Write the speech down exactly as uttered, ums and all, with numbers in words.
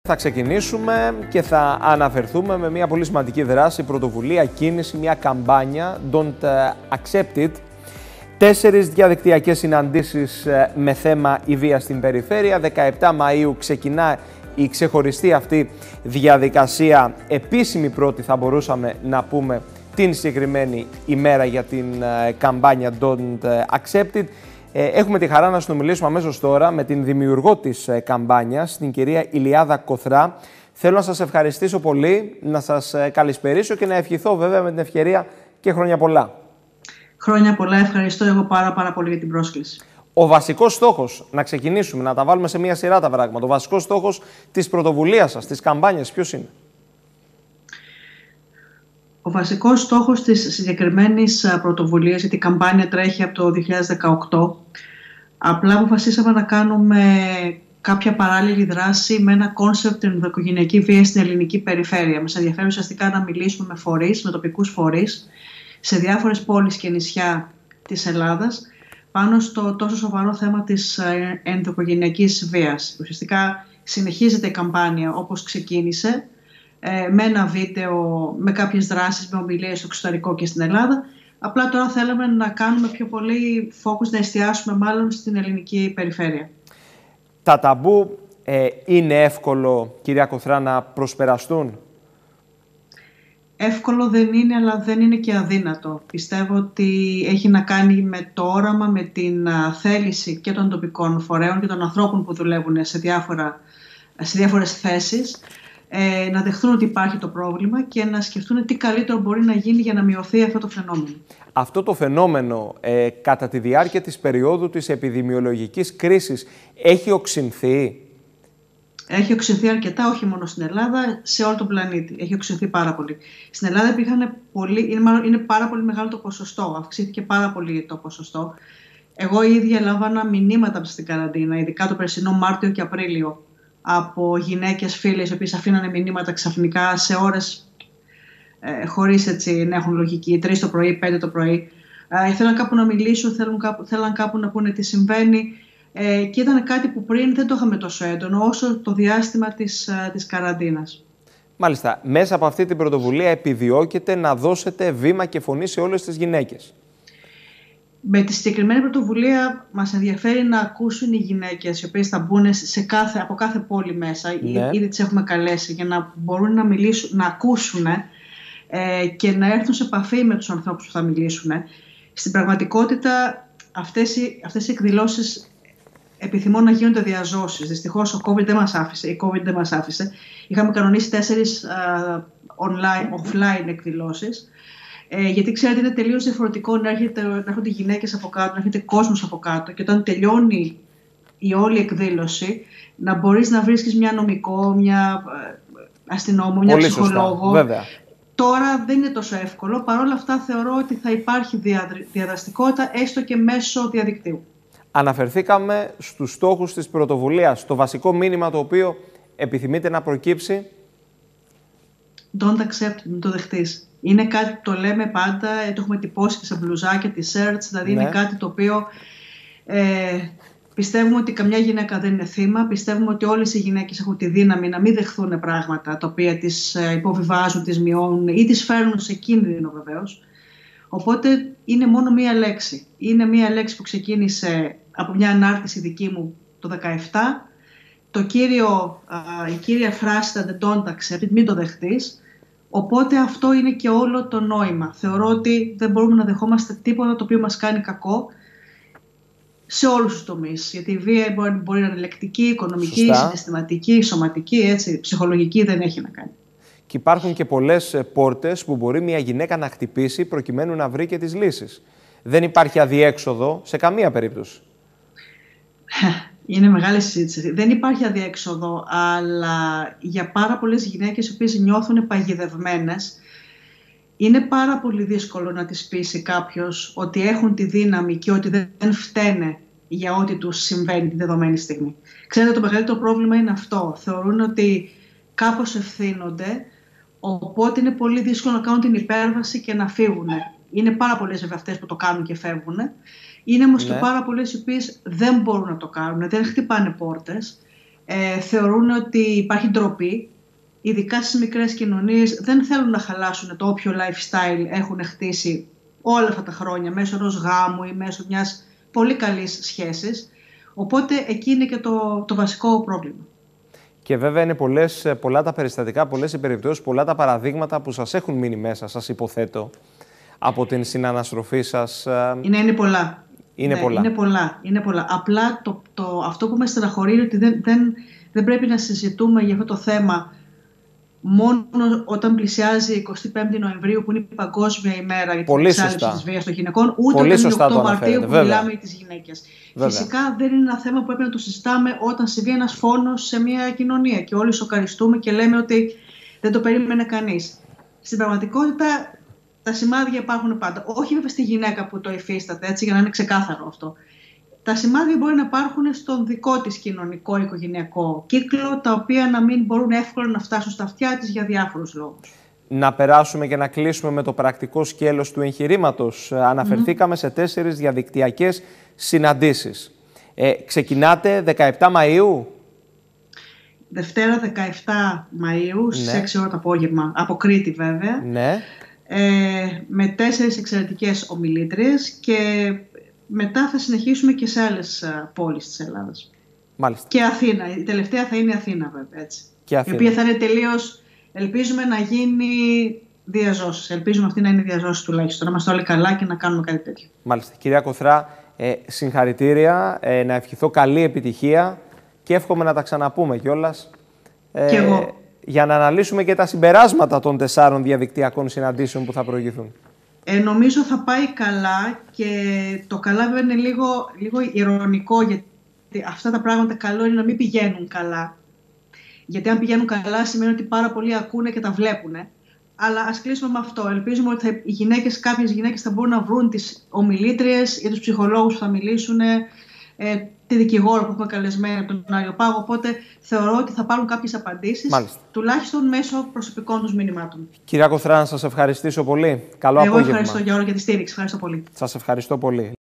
Θα ξεκινήσουμε και θα αναφερθούμε με μια πολύ σημαντική δράση, πρωτοβουλία, κίνηση, μια καμπάνια Don't Accept It. Τέσσερις διαδικτυακές συναντήσεις με θέμα η βία στην περιφέρεια. δεκαεπτά Μαΐου ξεκινά η ξεχωριστή αυτή διαδικασία, επίσημη πρώτη θα μπορούσαμε να πούμε την συγκεκριμένη ημέρα για την καμπάνια Don't Accept It. Έχουμε τη χαρά να συνομιλήσουμε αμέσως τώρα με την δημιουργό της καμπάνιας, την κυρία Ηλιάδα Κοθρά. Θέλω να σας ευχαριστήσω πολύ, να σας καλησπερίσω και να ευχηθώ βέβαια με την ευκαιρία και χρόνια πολλά. Χρόνια πολλά, ευχαριστώ εγώ πάρα, πάρα πολύ για την πρόσκληση. Ο βασικός στόχος, να ξεκινήσουμε, να τα βάλουμε σε μια σειρά τα πράγματα, ο βασικός στόχος της πρωτοβουλίας σας, της καμπάνιας, ποιος είναι? Ο βασικός στόχος της συγκεκριμένης πρωτοβουλίας, γιατί η καμπάνια τρέχει από το δύο χιλιάδες δεκαοκτώ, απλά αποφασίσαμε να κάνουμε κάποια παράλληλη δράση με ένα κόνσεπτ ενδοοικογενειακή βία στην ελληνική περιφέρεια. Μας ενδιαφέρει ουσιαστικά να μιλήσουμε με φορείς, με τοπικούς φορείς, σε διάφορες πόλεις και νησιά της Ελλάδας, πάνω στο τόσο σοβαρό θέμα της ενδοοικογενειακής βίας. Ουσιαστικά συνεχίζεται η καμπάνια όπως ξεκίνησε, με ένα βίντεο, με κάποιες δράσεις, με ομιλίες στο εξωτερικό και στην Ελλάδα. Απλά τώρα θέλαμε να κάνουμε πιο πολύ focus, να εστιάσουμε μάλλον στην ελληνική περιφέρεια. Τα ταμπού ε, είναι εύκολο, κυρία Κοθρά, να προσπεραστούν? Εύκολο δεν είναι, αλλά δεν είναι και αδύνατο. Πιστεύω ότι έχει να κάνει με το όραμα, με την θέληση και των τοπικών φορέων και των ανθρώπων που δουλεύουν σε, διάφορα, σε διάφορες θέσεις, ε, να δεχθούν ότι υπάρχει το πρόβλημα και να σκεφτούν τι καλύτερο μπορεί να γίνει για να μειωθεί αυτό το φαινόμενο. Αυτό το φαινόμενο ε, κατά τη διάρκεια της περίοδου της επιδημιολογικής κρίσης έχει οξυνθεί? Έχει οξυνθεί αρκετά, όχι μόνο στην Ελλάδα, σε όλο τον πλανήτη. Έχει οξυνθεί πάρα πολύ. Στην Ελλάδα υπήρχαν πολύ, είναι, μάλλον, είναι πάρα πολύ μεγάλο το ποσοστό. Αυξήθηκε πάρα πολύ το ποσοστό. Εγώ ίδια έλαβα μηνύματα στην καραντίνα, ειδικά το περσινό Μάρτιο και Απρίλιο, από γυναίκες φίλες, οι οποίες αφήνανε μηνύματα ξαφνικά σε ώρες ε, χωρίς έτσι να έχουν λογική, τρεις το πρωί, πέντε το πρωί. Ε, θέλαν κάπου να μιλήσουν, θέλαν κάπου, θέλαν κάπου να πούνε τι συμβαίνει. Ε, και ήταν κάτι που πριν δεν το είχαμε τόσο έντονο όσο το διάστημα της, της καραντίνας. Μάλιστα, μέσα από αυτή την πρωτοβουλία επιδιώκετε να δώσετε βήμα και φωνή σε όλες τις γυναίκες. Με τη συγκεκριμένη πρωτοβουλία μας ενδιαφέρει να ακούσουν οι γυναίκες, οι οποίες θα μπουν σε κάθε, από κάθε πόλη μέσα, ναι. Ήδη τις έχουμε καλέσει, για να μπορούν να μιλήσουν, να ακούσουν ε, και να έρθουν σε επαφή με τους ανθρώπους που θα μιλήσουν. Στην πραγματικότητα αυτές οι, αυτές οι εκδηλώσεις επιθυμώ να γίνονται διαζώσεις. Δυστυχώς ο COVID δεν μας άφησε, η COVID δεν μας άφησε. Είχαμε κανονίσει τέσσερις uh, online, offline εκδηλώσεις. Ε, γιατί ξέρετε είναι τελείως διαφορετικό να, έρχεται, να έρχονται γυναίκες από κάτω, να έρχεται κόσμος από κάτω και όταν τελειώνει η όλη εκδήλωση να μπορείς να βρίσκεις μια νομικό, μια αστυνόμο, μια πολύ ψυχολόγο. Σωστά, βέβαια. Τώρα δεν είναι τόσο εύκολο. Παρ' όλα αυτά θεωρώ ότι θα υπάρχει διαδραστικότητα έστω και μέσω διαδικτύου. Αναφερθήκαμε στους στόχους της πρωτοβουλίας. Το βασικό μήνυμα το οποίο επιθυμείτε να προκύψει? Don't accept, μην το δεχτείς. Είναι κάτι που το λέμε πάντα, το έχουμε τυπώσει και σε μπλουζάκια, τη search, δηλαδή ναι. Είναι κάτι το οποίο ε, πιστεύουμε ότι καμιά γυναίκα δεν είναι θύμα, πιστεύουμε ότι όλες οι γυναίκες έχουν τη δύναμη να μην δεχθούν πράγματα τα οποία τις υποβιβάζουν, τις μειώνουν ή τις φέρνουν σε κίνδυνο βεβαίως. Οπότε είναι μόνο μία λέξη. Είναι μία λέξη που ξεκίνησε από μια ανάρτηση δική μου το δύο χιλιάδες δεκαεπτά. Το κύριο, η κύρια φράση ήταν «Don't accept it», μην το δεχτείς. Οπότε αυτό είναι και όλο το νόημα. Θεωρώ ότι δεν μπορούμε να δεχόμαστε τίποτα το οποίο μας κάνει κακό σε όλους τους τομείς. Γιατί η βία μπορεί, μπορεί να είναι λεκτική, οικονομική, Σωστά. συναισθηματική, σωματική, έτσι, ψυχολογική, δεν έχει να κάνει. Και υπάρχουν και πολλές πόρτες που μπορεί μια γυναίκα να χτυπήσει προκειμένου να βρει και τις λύσεις. Δεν υπάρχει αδιέξοδο σε καμία περίπτωση. Είναι μεγάλη συζήτηση. Δεν υπάρχει αδιέξοδο, αλλά για πάρα πολλές γυναίκες οι οποίες νιώθουν παγιδευμένες, είναι πάρα πολύ δύσκολο να τις πείσει κάποιος ότι έχουν τη δύναμη και ότι δεν φταίνε για ό,τι τους συμβαίνει τη δεδομένη στιγμή. Ξέρετε, το μεγαλύτερο πρόβλημα είναι αυτό. Θεωρούν ότι κάπως ευθύνονται, οπότε είναι πολύ δύσκολο να κάνουν την υπέρβαση και να φύγουν. Είναι πάρα πολλές βέβαια αυτές που το κάνουν και φεύγουν. Είναι όμως ναι. και πάρα πολλές οι οποίες δεν μπορούν να το κάνουν, δεν χτυπάνε πόρτες. ε, θεωρούν ότι υπάρχει ντροπή. Ειδικά στις μικρές κοινωνίες δεν θέλουν να χαλάσουν το όποιο lifestyle έχουν χτίσει όλα αυτά τα χρόνια μέσω ενός γάμου ή μέσω μιας πολύ καλής σχέσης. Οπότε εκεί είναι και το, το βασικό πρόβλημα. Και βέβαια είναι πολλές, πολλά τα περιστατικά, πολλές οι περιπτώσεις, πολλά τα παραδείγματα που σας έχουν μείνει μέσα, σας υποθέτω, από την συναναστροφή σας. Είναι, είναι πολλά. Είναι, ναι, πολλά. είναι πολλά. Είναι πολλά. Απλά το, το, αυτό που με στεναχωρεί είναι ότι δεν, δεν, δεν πρέπει να συζητούμε για αυτό το θέμα μόνο όταν πλησιάζει η εικοστή πέμπτη Νοεμβρίου, που είναι η Παγκόσμια ημέρα για την εξάλληψη της βίας των γυναικών, ούτε Πολύ όταν είναι η οκτώ Μαρτίου που βέβαια. μιλάμε για τις γυναίκες. Βέβαια. Φυσικά δεν είναι ένα θέμα που πρέπει να το συζητάμε όταν συμβεί ένας φόνος σε μια κοινωνία και όλοι σοκαριστούμε και λέμε ότι δεν το περίμενε κανείς. Στην πραγματικότητα τα σημάδια υπάρχουν πάντα. Όχι βέβαια στη γυναίκα που το υφίσταται, έτσι, για να είναι ξεκάθαρο αυτό. Τα σημάδια μπορεί να υπάρχουν στον δικό της κοινωνικό, οικογενειακό κύκλο, τα οποία να μην μπορούν εύκολα να φτάσουν στα αυτιά της για διάφορους λόγους. Να περάσουμε και να κλείσουμε με το πρακτικό σκέλος του εγχειρήματος. Mm-hmm. Αναφερθήκαμε σε τέσσερις διαδικτυακές συναντήσεις. Ε, ξεκινάτε δεκαεπτά Μαΐου. Δευτέρα δεκαεπτά Μαΐου, ναι. Στις έξι ώρα το απόγευμα, από Κρήτη βέβαια. Ναι. Ε, με τέσσερις εξαιρετικές ομιλήτριες και μετά θα συνεχίσουμε και σε άλλες πόλεις της Ελλάδας. Μάλιστα. Και Αθήνα. Η τελευταία θα είναι η Αθήνα, βέβαια. Έτσι. Και Αθήνα. Η οποία θα είναι τελείως. Ελπίζουμε να γίνει διαζώσεις. Ελπίζουμε αυτή να είναι διαζώσεις τουλάχιστον. Να είμαστε όλοι καλά και να κάνουμε κάτι τέτοιο. Μάλιστα. Κυρία Κοθρά, ε, συγχαρητήρια. Ε, να ευχηθώ καλή επιτυχία και εύχομαι να τα ξαναπούμε κιόλας. Ε, και εγώ. Για να αναλύσουμε και τα συμπεράσματα των τεσσάρων διαδικτυακών συναντήσεων που θα προηγηθούν. Ε, νομίζω θα πάει καλά και το καλά βέβαια είναι λίγο, λίγο ηρωνικό, γιατί αυτά τα πράγματα καλό είναι να μην πηγαίνουν καλά. Γιατί αν πηγαίνουν καλά σημαίνει ότι πάρα πολλοί ακούνε και τα βλέπουν. Αλλά ας κλείσουμε με αυτό. Ελπίζουμε ότι θα, οι γυναίκες, κάποιες γυναίκες θα μπορούν να βρουν τις ομιλήτριες ή τους ψυχολόγους που θα μιλήσουν, ε, τη δικηγόρο που έχουμε καλεσμένη από τον Άριο Πάγο. Οπότε θεωρώ ότι θα πάρουν κάποιες απαντήσεις, μάλιστα, τουλάχιστον μέσω προσωπικών τους μηνυμάτων. Κυρία Κοθρά, να σας ευχαριστήσω πολύ. Καλό Εγώ απόγευμα. ευχαριστώ για όλο και τη στήριξη. Ευχαριστώ πολύ. Σας ευχαριστώ πολύ.